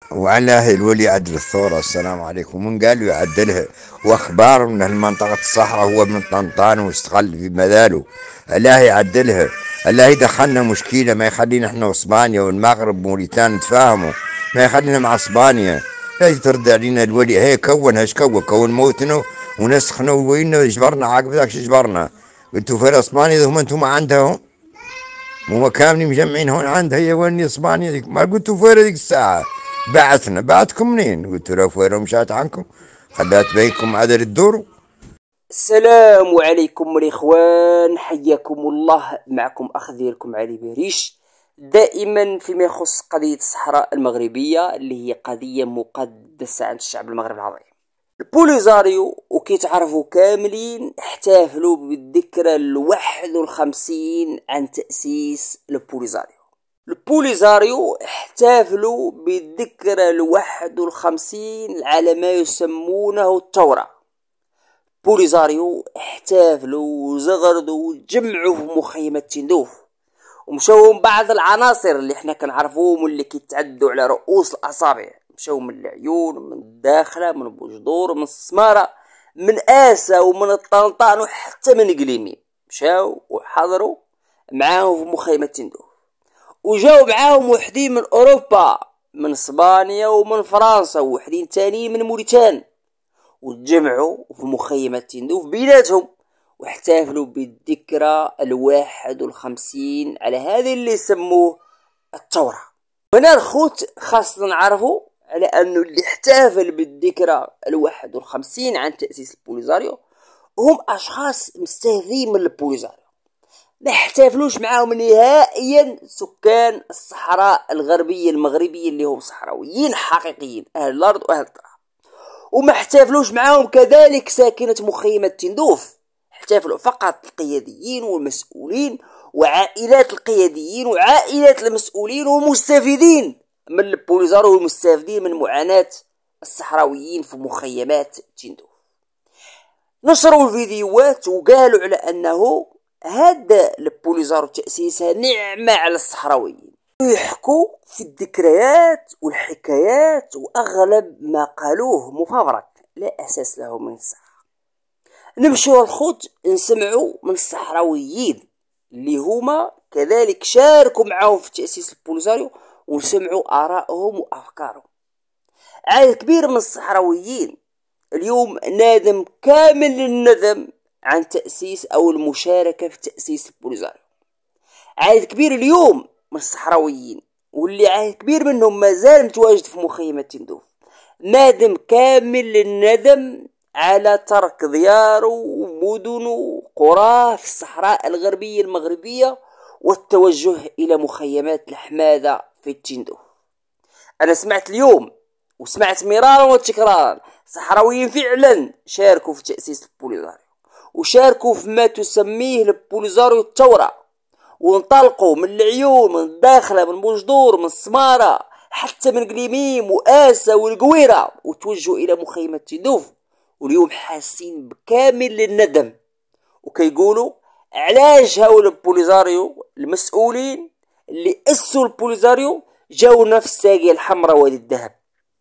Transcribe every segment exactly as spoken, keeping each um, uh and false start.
وعلاه الولي يعدل الثورة. السلام عليكم. من قال له يعدلها؟ واخبار من المنطقة الصحراء، هو من طنطان واستغل في مذاله. الله يعدلها، الله يدخلنا مشكلة، ما يخلينا احنا واسبانيا والمغرب وموريتانيا نتفاهموا، ما يخلينا مع اسبانيا. لا ترد علينا الولي هي كون ايش كون كون موتنا ونسخنا وين يجبرنا عقب ذاك شو جبرنا. قلتوا في اسبانيا هم انتم ما عندهم، مو كاملين مجمعين هون عندها هي وين اسبانيا ذيك، ما قلتوا فويرة ذيك الساعة بعثنا بعتكم منين؟ قلتوا له فويرة مشات عنكم خلات بيكم عدل الدور. السلام عليكم الإخوان، حياكم الله. معكم أخ ديالكم علي بهريش، دائما فيما يخص قضية الصحراء المغربية اللي هي قضية مقدسة عند الشعب المغربي العظيم. البوليزاريو وكي تعرفوا كاملين احتفلوا بالذكرى الواحد والخمسين عن تأسيس البوليزاريو. البوليزاريو احتفلوا بالذكرى الواحد والخمسين على ما يسمونه الثورة. بوليزاريو احتفلوا وزغردوا وجمعوا في مخيمة تندوف، ومشاو بعض العناصر اللي احنا كنعرفوهم واللي كيتعدوا على رؤوس الاصابع. مشاو من العيون، من الداخله، من بوجدور، من السماره، من اسا ومن الطنطان وحتى من قليمين. مشاو وحضروا معاهم في مخيمة تندوف، وجاو معاهم وحدين من اوروبا، من اسبانيا ومن فرنسا، وحدين تاني من موريتان، وتجمعوا في مخيمة تندوف بيناتهم واحتفلوا بالذكرى الواحد والخمسين على هذا اللي يسموه الثورة. هنا الخوت خاصة نعرفوا على أنه اللي احتفل بالذكرى الواحد والخمسين عن تأسيس البوليزاريو هم أشخاص مستهدفين من البوليزاريو، ما احتفلوش معاهم نهائيا سكان الصحراء الغربية المغربية اللي هم صحراويين حقيقيين، أهل الأرض وأهل التراب. وما احتفلوش معاهم كذلك ساكنة مخيمة تندوف، احتفلوا فقط القياديين والمسؤولين وعائلات القياديين وعائلات المسؤولين والمستفيدين من البوليزاريو والمستفيدين من معاناة الصحراويين في مخيمات تندوف. نشروا الفيديوهات وقالوا على أنه هذا البوليزاريو تأسيسها نعمة على الصحراويين، يحكوا في الذكريات والحكايات وأغلب ما قالوه مفبرك لا أساس له من الصحة. نمشوا الخوت نسمعوا من الصحراويين اللي هما كذلك شاركوا معهم في تأسيس البوليزاريو، ونسمعوا آرائهم وأفكارهم. عدد كبير من الصحراويين اليوم نادم كامل الندم عن تأسيس أو المشاركة في تأسيس البوليزاريو. عدد كبير اليوم من الصحراويين واللي عدد كبير منهم مازال متواجد في مخيمة تندوف نادم كامل الندم على ترك دياره ومدنه وقراه في الصحراء الغربية المغربية والتوجه إلى مخيمات الحمادة في تندوف. أنا سمعت اليوم وسمعت مرارا وتكرارا صحراويين فعلا شاركوا في تأسيس البوليزاريو وشاركوا في ما تسميه البوليزاريو الثورة، وانطلقوا من العيون، من الداخلة، من بوجدور، من السمارة، حتى من قليميم وآسا والقويرة، وتوجهوا إلى مخيمة تندوف. واليوم حاسين بكامل الندم وكيقولوا علاش هاو البوليزاريو المسؤولين اللي أسسوا البوليزاريو جاونا في الساقية الحمراء وادي الذهب.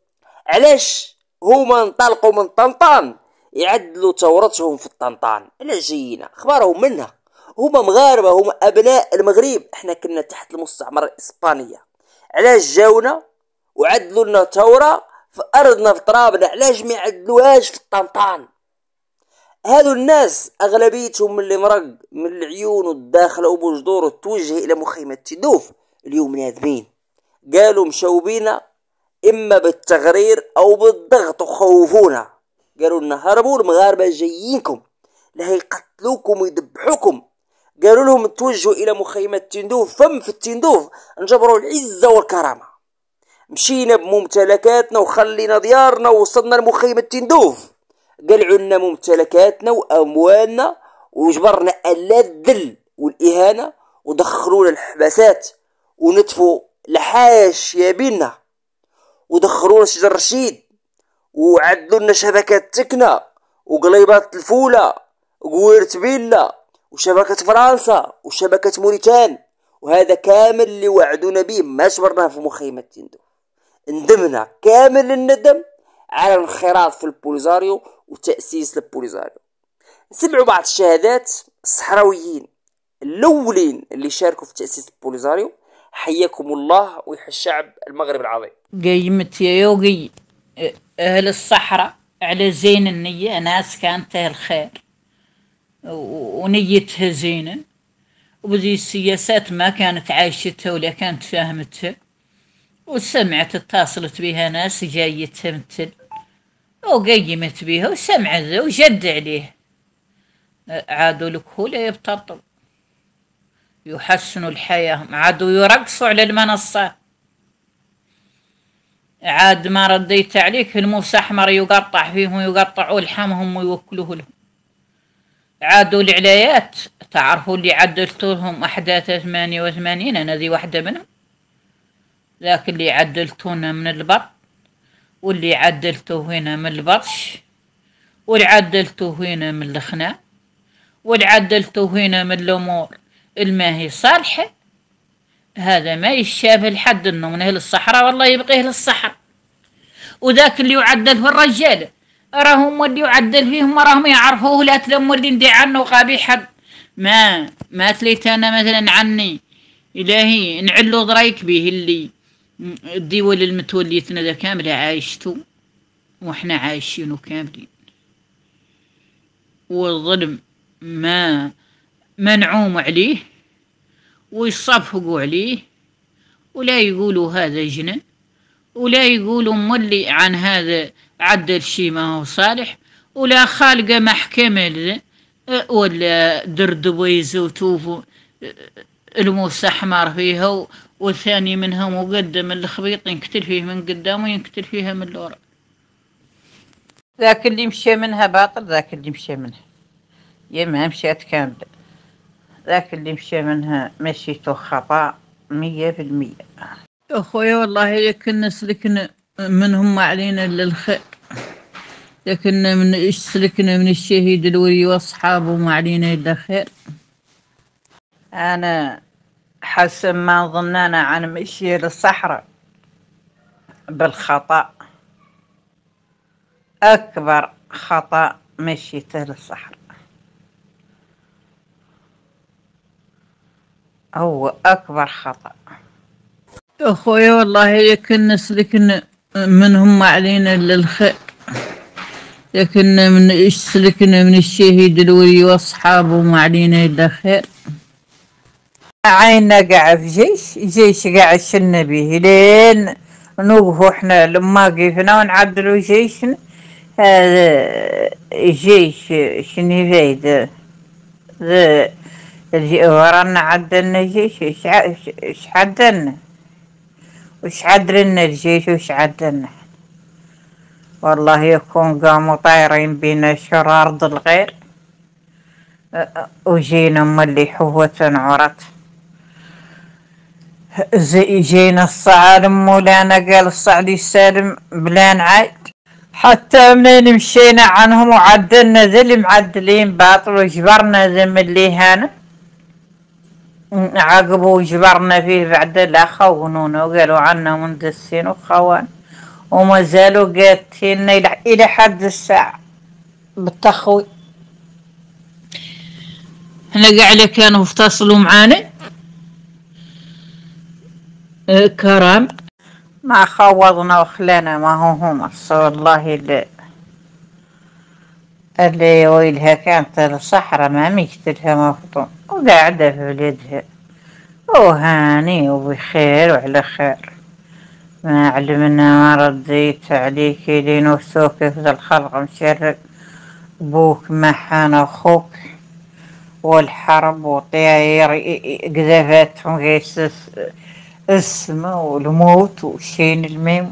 علاش هما انطلقوا من طنطان يعدلوا ثورتهم في الطنطان؟ علاش جايين؟ اخبارهم منها، هما مغاربة، هما أبناء المغرب، احنا كنا تحت المستعمرة الإسبانية. علاش جاونا وعدلوا لنا ثورة في أرضنا في ترابنا؟ علاش ما يعدلوهاش في الطنطان؟ هذو الناس أغلبيتهم من اللي مرق من العيون والداخلة وبوجدور وتوجه إلى مخيمة تندوف اليوم نادمين، قالوا مشوبينا إما بالتغرير أو بالضغط وخوفونا، قالوا لنا هربوا المغاربة جايينكم لا يقتلوكم ويذبحوكم. قالوا لهم توجهوا إلى مخيمة تندوف، فم في التندوف نجبروا العزة والكرامة. مشينا بممتلكاتنا وخلينا ديارنا ووصلنا لمخيمة تندوف، قلعوا لنا ممتلكاتنا وأموالنا وجبرنا ألا الذل والإهانة ودخلونا الحباسات ونتفوا لحاشية بينا ودخلونا شجر رشيد وعدلوا لنا شبكات تكنا وقليبات الفولة وقويرة بيلا وشبكة فرنسا وشبكة موريتان، وهذا كامل اللي وعدونا به ما جبرناه في مخيمة تندوف. ندمنا كامل الندم على الانخراط في البوليزاريو وتأسيس البوليزاريو. نسمعوا بعض الشهادات الصحراويين الأولين اللي شاركوا في تأسيس البوليزاريو. حياكم الله ويحيي الشعب المغرب العظيم. قيمت يا يوقي أهل الصحراء على زين النية، ناس كانت أهل خير ونيتها زينة، وبذي السياسات ما كانت عايشتها ولا كانت فاهمتها، وسمعت اتصلت بها ناس جايتها مثل وقيمت بها وسمعت وجد عليه. عادوا الكهولة يبتطوا يحسنوا الحياة، عادوا يرقصوا على المنصات. عاد ما رديت عليك الموس أحمر يقطع فيهم ويقطعوا لحمهم ويوكلوه لهم. عادوا العلايات، تعرفوا اللي عدلتوا لهم أحداث ثمانية وثمانين، أنا ذي واحدة منهم، ذاك اللي عدلتونا من البر، واللي عدلتوه هنا من البرش، واللي عدلتوه هنا من الخناق، واللي عدلتوه هنا من الأمور الماهي صالحة. هذا ما يشابه لحد انه من اهل الصحراء والله يبقى اهل الصحراء. وذاك اللي يعدل في الرجاله راهم اللي يعدل فيهم راهم يعرفوه، لا تلموا اللي ندي عنه قبيح حد. ما ما تليت انا مثلا عني الهي نعلو ضريك به اللي الدول المتوليتنا ذا كامله عايشتو واحنا عايشينه كاملين، والظلم ما منعوم عليه ويصفقوا عليه، ولا يقولوا هذا جنى، ولا يقولوا مولي عن هذا عدل شي ما هو صالح، ولا خالقه محكمة لذا، ولا دردبوا يزوتوه الموس أحمر فيها، والثاني منها مقدم الخبيط ينكتل فيه من قدام وينكتل فيها من الورا. ذاك اللي مشى منها باطل، ذاك اللي مشى منها يا ما مشيت كاملة، ذاك اللي مشى منها مشيته خطأ مية في المية. أخويا والله لكن سلكنا منهم علينا للخير، لكن من إيش سلكنا من الشهيد الولي وأصحابه ما علينا إلا خير. أنا حسب ما ظننا عن مشي للصحراء بالخطأ، أكبر خطأ مشيته للصحراء، هو أكبر خطأ. أخويا والله لكن نسلكنا منهم علينا للخير، لكن من إيش سلكنا من الشهيد الولي وأصحابه ما علينا إلا خير. عينا قاعد في جيش جيش قاعد شلنا به لين نوقفوا احنا لما قفنا ونعدلوا جيشنا. هذا جيش شنو فايدة ورانا عدلنا جيش، ايش عدلنا وش عدلنا الجيش وش عدلنا؟ والله يكون قاموا طايرين بينا شر أرض الغير وجينا ملي حوة عرت زي جينا الصعالم مولانا قال الصعدي السالم بلان عايد، حتى منين مشينا عنهم وعدلنا ذي اللي معدلين باطل وجبرنا ذي من اللي هانا عاقبوا وجبرنا فيه بعد لا خونونا وقالوا عنا مندسين وخوان وما زالوا قاتلين إلى حد الساعة بالتخوي. احنا قاعدة كانوا اتصلوا معانا اه كرام ما خوضنا وخلانا، ما هو هم والله اللي اللي ويلها كانت الصحراء ما ميكتلها مفطوم وقاعدة في بلدها وهاني وبخير وعلى خير. ما علمنا ما رديت عليك لين وسوك في الخلق مشرق بوك محان أخوك والحرب وطياير قذفتهم قيس السما والموت وشين الميم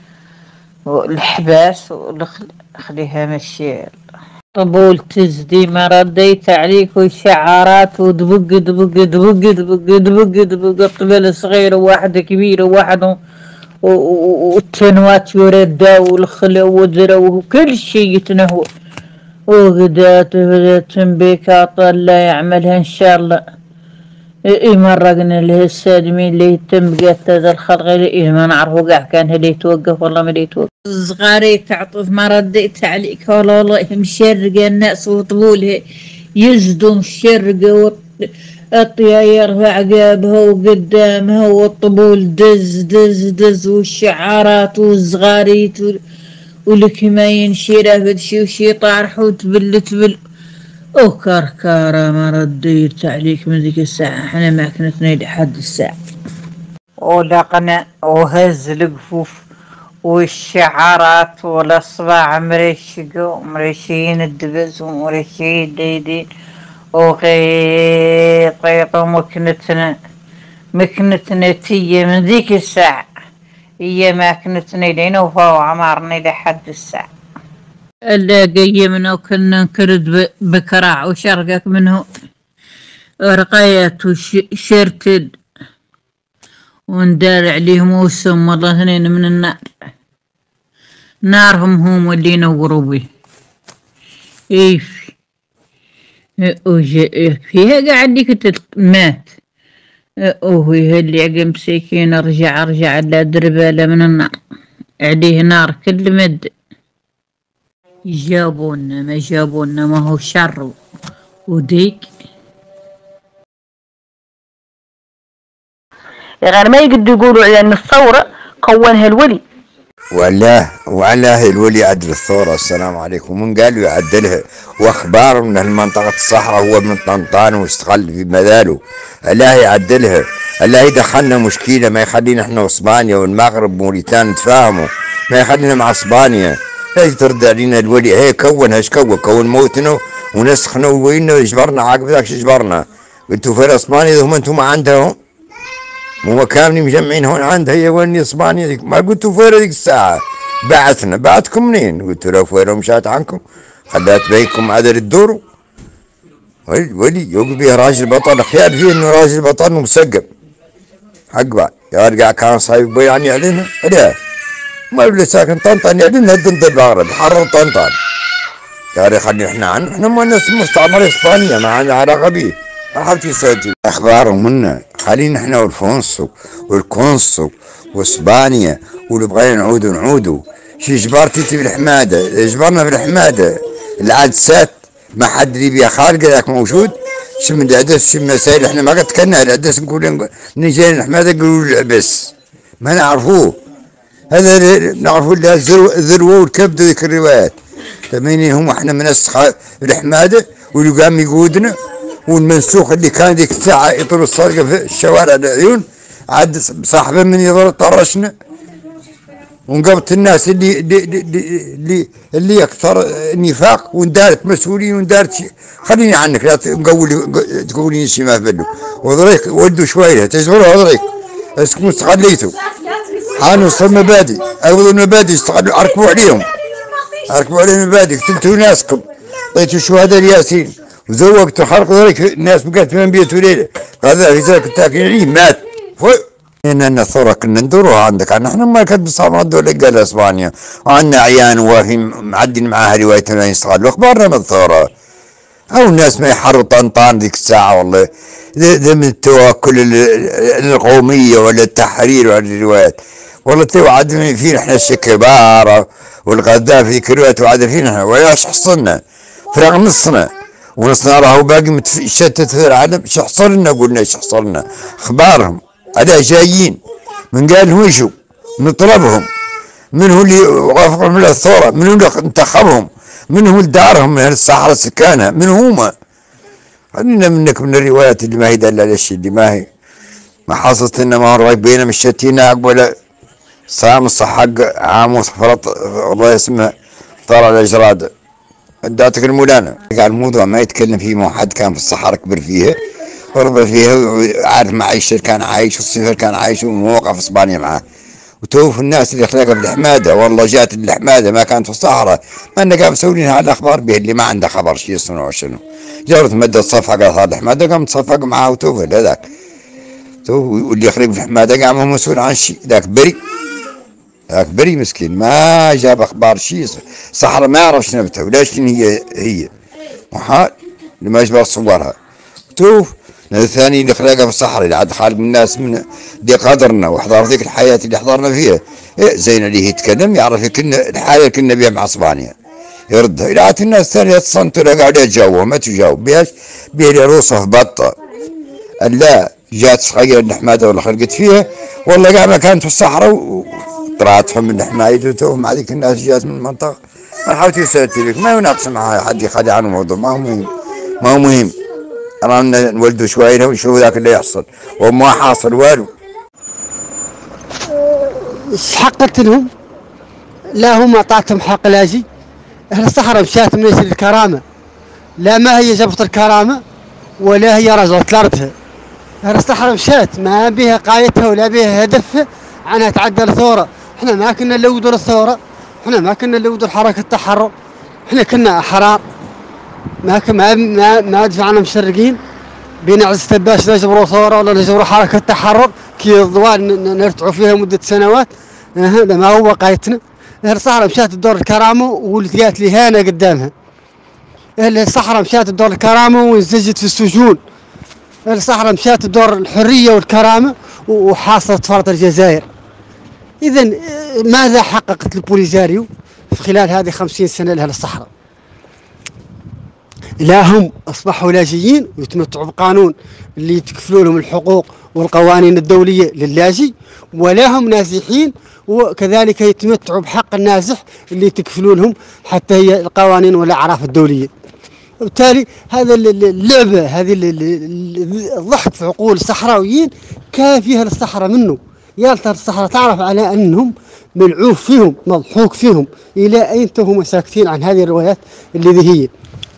والحباس خليها مشيال طبول تزدي. ما رديت عليك والشعارات ودبق دبق دبق دبق دبق دبق قبل صغير وواحد كبير وواحد والتنوات يردا والخلو والذرا وكل شيء يتنهو وغدات وغدات بك الله يعملها إن شاء الله. إيه مرقنا له السادمين اللي يتم بقيت هذا الخلق إيه ما نعرفه قاع كان اللي يتوقف والله ما اللي يتوقف. صغاري تعطف ما رديت عليك والله والله مشرقة الناس وطبولها يزدوا مشرقة الطياير في عقابها وقدامها والطبول دز دز دز والشعارات والصغاريت والكما ينشيره بدشي وشي طارح وتبل تبل وكركارة ما رديت عليك من ذيك الساعة. احنا ما كنتنا لحد الساعة ولقنا وهز القفوف والشعارات والاصبع مرشقوا مرشين الدبز ومرشين ديدين وغيطيط ومكنتنا مكنتنا تية من ذيك الساعة هي ما كنتنا لين وفاو عمارنا لحد الساعة. الا قيمنا وكنا نكرد بكراع وشرقك منه رقايات وشرتد وندار عليهم وسم والله اثنين من النار نارهم هم اللي ينوروا به. ايش فيها قاعد ديك مات وهي اللي عقب مسكين رجع رجع على دربالة من النار عليه نار كل مد. جابونا ما جابونا ما هو شر وديك يعني ما يقدروا يقولوا على ان الثورة كونها الولي. والله وعلاه الولي عدل الثورة. السلام عليكم. من قال له يعدلها؟ واخبار من المنطقة الصحراء هو من طنطان واستقل في مذاله. الله يعدلها، الله يدخلنا مشكلة، ما يخلينا احنا واسبانيا والمغرب وموريتانيا نتفاهموا، ما يخلينا مع اسبانيا. لا ترد علينا الولي هي كون هاش كون كون موتنا ونسخنا وينا يجبرنا عقب ذاك جبرنا. قلتوا في اسبانيا هم انتم عندهم مو كاملين مجمعين هون عندها هي وين اسبانيا ديك ما قلتوا فيرا ديك الساعة بعثنا بعتكم منين؟ قلتوا له فيرا مشات عنكم خلات بيكم عدل الدور. ولي يوقف بيه راجل بطل خيال فيه انه راجل بطل ومسقم حق بعد يرجع كان صايب بيعني علينا لا ما اللي ساكن طنطان يعلن هدن ضد الغرب حرر طنطان يا ريت خلي احنا عنه احنا ما الناس مستعمرة اسبانيا ما عندنا علاقة بيه. حبتي يسجل اخبارهم منا خلينا احنا والفونسو والكونسو واسبانيا واللي بغينا نعودوا نعودوا. شي جبرتي في الحماده جبرنا في الحماده العدسات ما حد اللي بيها خارج ذاك موجود. شو من العدس شو مسائل احنا ما قد كنا العدس نقول نجي الحماده نقولوا العبس ما نعرفوه. هذا نعرفوا لها الذروه والكبد وذيك الروايات تمينين هم احنا من الحماده واللي قام يقودنا والمنسوخ اللي كان ذيك الساعة يطول السرقة في الشوارع العيون عاد صاحبه من يضل طرشنا ونقبت الناس اللي اللي اللي اللي اكثر نفاق وندارت مسؤولين وندارت شيء. خليني عنك لا تقولي تقولي شيء ما فلو وضريك ودوا شويه تشغلوا وضريك اسكم استغليتوا حانوا صار مبادئ اول المبادئ استغلوا اركبوا عليهم اركبوا عليهم مبادئ قتلتوا ناسكم طيتوا شهداء الياسين وزوجت الحرق ذلك الناس بقت من بيته ليله هذا في ذلك التاكل عليه مات فوق. ان الثوره كنا ندوروها عندك احنا ما كانت بصامة الدوله قال اسبانيا وعندنا عيان وفي معدين معاها روايه ما يستغلوا اخبارنا من الثوره او الناس ما يحروا طنطان ذيك الساعه والله ذا من التواكل القوميه ولا التحرير ولا الروايات والله تو عاد فينا احنا الشكباره والغدافي ذيك الروايات وعاد فينا احنا وياش حصلنا فرق نصنا ونصنا راهو باقي متشتت في العالم. ايش حصل لنا؟ قلنا ايش حصل لنا؟ اخبارهم على جايين من قال وشو نطلبهم من هو اللي وافقهم على الثوره من هو اللي انتخبهم من هو اللي دارهم من الصحراء سكانها من هما. خلينا منك من الروايات اللي ما هي داله على الشيء اللي ما هي ما حصلت لنا ما هو راكبين مشتين عقب صام حق عام فرط الله يسمها طلع الاجراد اداتك المولانا. قال الموضوع ما يتكلم فيه مو حد كان في الصحراء كبر فيها وربى فيها عارف معيشة كان عايش والصفر كان عايش وموقع في اسبانيا معاه وتوف الناس اللي خلقها في الحماده والله جات الحماده ما كانت في الصحراء ما لنا قام مسويين على الاخبار به اللي ما عنده خبر شيء يصنعوا شنو جرت مدت صفحه قال هذا الحماده قام تصفق معاه وتوف هذاك واللي يخرب في الحماده قام هو مسؤول عن شيء ذاك بري ذاك بري مسكين ما جاب اخبار شيء صحراء ما يعرف شنو نبته ولا شنو هي هي محال لما يشبه صورها توف الثاني اللي خلقها في الصحراء اللي عاد خالق الناس من دي قدرنا وحضر ذيك الحياة اللي حضرنا فيها. إيه زين اللي يتكلم يعرف كنا الحياة اللي كنا بها مع اسبانيا يردها. إذا عاد الناس الثانية تصنتوا قاعدة تجاوبها ما تجاوب بياش بيه لي روسه في بطة. لا جات صغيرة الحمادة ولا خلقت فيها والله قاعدة ما كانت في الصحراء وطلعتهم من حمايتهم مع ذيك الناس جات من المنطقة. ما حاولت يسألتي بك ما يناقش معها حد يخلي عنه الموضوع ما هو مهم ما هو مهم. رانا نولدوا شوية ونشوفوا ذاك اللي يحصل وما حاصل والو. حقت لهم لا هم اعطتهم حق لاجي. اهل الصحراء مشات من اجل الكرامة لا ما هي جبت الكرامة ولا هي رجعت لارضها. اهل الصحراء مشات ما بها قايتها ولا بها هدفها عنها تعدل ثورة. احنا ما كنا نلودوا الثورة احنا ما كنا نلودوا حركة التحرر احنا كنا احرار ما ما ما, ما دفعنا مشرقين بين عز تباش لا جبروا ثورة ولا جبروا حركة تحرر كي الضوان نرتعوا فيها مدة سنوات. هذا ما هو قايتنا. اهل الصحراء مشات الدور الكرامة ولقيت لي هانة قدامها. اهل الصحراء مشات الدور الكرامة وانزجت في السجون. اهل الصحراء مشات الدور الحرية والكرامة وحاصلت فرط الجزائر. اذا ماذا حققت البوليزاريو في خلال هذه خمسين سنة لأهل الصحراء؟ لا هم أصبحوا لاجئين ويتمتعوا بقانون اللي يتكفلوا لهم الحقوق والقوانين الدولية للاجئ ولا هم نازحين وكذلك يتمتعوا بحق النازح اللي يتكفلوا لهم حتى هي القوانين والأعراف الدولية. وبالتالي هذا اللعبة هذه الضحك في عقول الصحراويين كان فيها الصحراء منه. يا ترى الصحراء تعرف على أنهم ملعوب فيهم مضحوك فيهم إلى أين هم ساكتين عن هذه الروايات اللي ذي هي.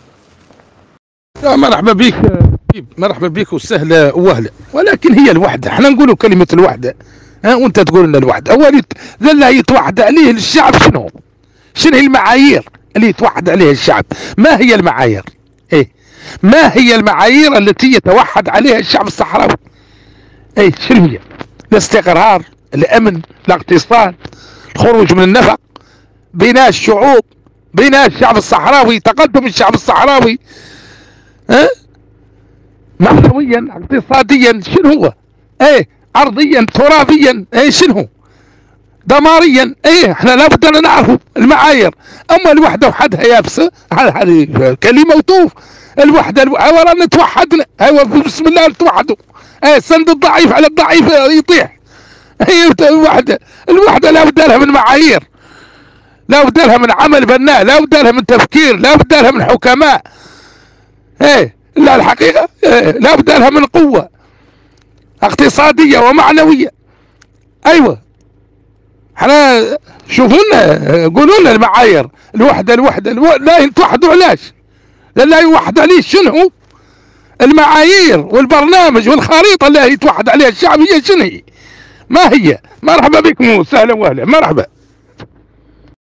لا مرحبا بك مرحبا بك وسهلة ووهلة ولكن هي الوحدة. احنا نقولوا كلمة الوحدة ها وانت تقول لنا الوحدة. اول ذا يتوحد عليه الشعب شنو؟ شنو هي المعايير اللي يتوحد عليها الشعب؟ ما هي المعايير؟ ايه ما هي المعايير التي يتوحد عليها الشعب الصحراوي؟ ايه شنو هي؟ الاستقرار، الامن، الاقتصاد، الخروج من النفق، بناء الشعوب، بناء الشعب الصحراوي، تقدم الشعب الصحراوي، ها؟ معنويا، اقتصاديا، شنو هو؟ ايه ارضيا، ترابيا، ايه شنو هو؟ دماريا، ايه احنا لابد ان نعرف المعايير. اما الوحده وحدها يابسه هذه كلمه وطوف. الوحده اولا توحدنا ايوه بسم الله نتوحدوا. ايه سند الضعيف على الضعيف يطيح. هي الوحده الوحده لابد لها من معايير، لابد لها من عمل بناء، لابد لها من تفكير، لابد لها من حكماء. ايه لا الحقيقه إيه لابد لها من قوه اقتصاديه ومعنويه. ايوه احنا شوفوا لنا قولوا لنا المعايير. الوحده الوحده الو... لا يتوحدوا علاش؟ لا يوحد عليه شنو؟ المعايير والبرنامج والخريطه اللي يتوحد عليها الشعب هي شنو هي؟ ما هي؟ مرحبا بكم وسهلا وهلا مرحبا.